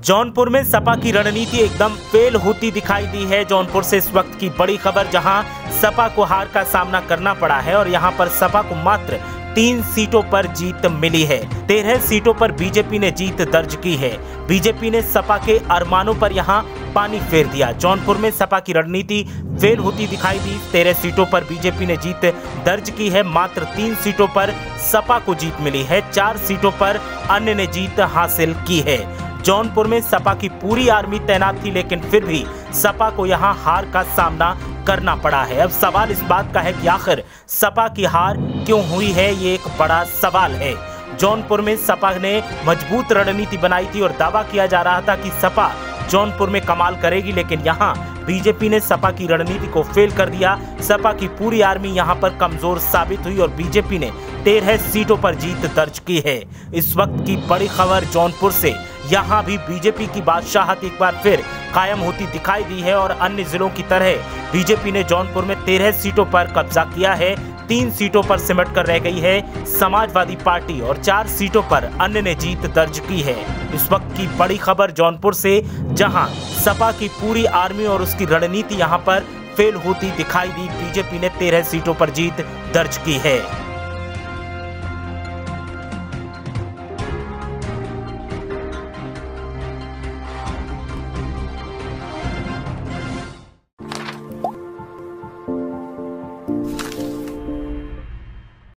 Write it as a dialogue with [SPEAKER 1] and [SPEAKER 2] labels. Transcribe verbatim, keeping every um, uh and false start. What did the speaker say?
[SPEAKER 1] जौनपुर में सपा की रणनीति एकदम फेल होती दिखाई दी है। जौनपुर से इस वक्त की बड़ी खबर, जहां सपा को हार का सामना करना पड़ा है और यहां पर सपा को मात्र तीन सीटों पर जीत मिली है। तेरह सीटों पर बीजेपी ने जीत दर्ज की है। बीजेपी ने सपा के अरमानों पर यहां पानी फेर दिया। जौनपुर में सपा की रणनीति फेल होती दिखाई दी। तेरह सीटों पर बीजेपी ने जीत दर्ज की है। मात्र तीन सीटों पर सपा को जीत मिली है। चार सीटों पर अन्य ने जीत हासिल की है। जौनपुर में सपा की पूरी आर्मी तैनात थी, लेकिन फिर भी सपा को यहां हार का सामना करना पड़ा है। अब सवाल इस बात का है कि आखिर सपा की हार क्यों हुई है, ये एक बड़ा सवाल है। जौनपुर में सपा ने मजबूत रणनीति बनाई थी और दावा किया जा रहा था कि सपा जौनपुर में कमाल करेगी, लेकिन यहां बीजेपी ने सपा की रणनीति को फेल कर दिया। सपा की पूरी आर्मी यहां पर कमजोर साबित हुई और बीजेपी ने तेरह सीटों पर जीत दर्ज की है। इस वक्त की बड़ी खबर जौनपुर से, यहां भी बीजेपी की बादशाहत एक बार फिर कायम होती दिखाई दी है और अन्य जिलों की तरह बीजेपी ने जौनपुर में तेरह सीटों पर कब्जा किया है। तीन सीटों पर सिमट कर रह गई है समाजवादी पार्टी और चार सीटों पर अन्य ने जीत दर्ज की है। इस वक्त की बड़ी खबर जौनपुर से, जहां सपा की पूरी आर्मी और उसकी रणनीति यहां पर फेल होती दिखाई दी। बीजेपी ने तेरह सीटों पर जीत दर्ज की है।